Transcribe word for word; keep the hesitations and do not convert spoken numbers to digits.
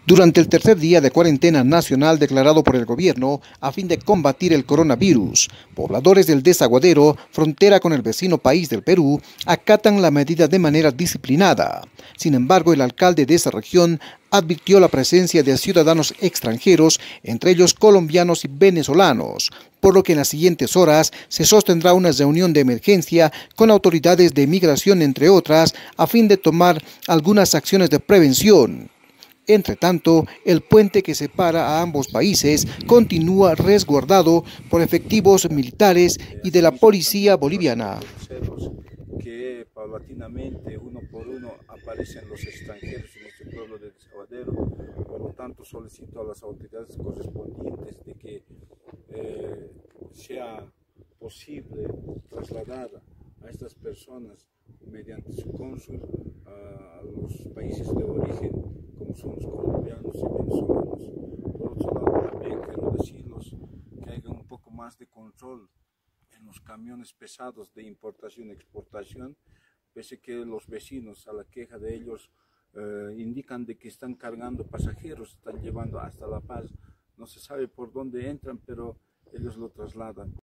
Durante el tercer día de cuarentena nacional declarado por el gobierno a fin de combatir el coronavirus, pobladores del Desaguadero, frontera con el vecino país del Perú, acatan la medida de manera disciplinada. Sin embargo, el alcalde de esa región advirtió la presencia de ciudadanos extranjeros, entre ellos colombianos y venezolanos, por lo que en las siguientes horas se sostendrá una reunión de emergencia con autoridades de migración, entre otras, a fin de tomar algunas acciones de prevención. Entre tanto, el puente que separa a ambos países continúa resguardado por efectivos militares y de la policía boliviana. Que paulatinamente, uno por uno, aparecen los extranjeros en este pueblo de Desaguadero. Por lo tanto, solicito a las autoridades correspondientes de que eh, sea posible trasladar a estas personas mediante su cónsul a los países de origen, como son los colombianos y venezolanos. Por otro lado, también quiero decirles que haya un poco más de control en los camiones pesados de importación y exportación, pese que los vecinos, a la queja de ellos, eh, indican de que están cargando pasajeros, están llevando hasta La Paz. No se sabe por dónde entran, pero ellos lo trasladan.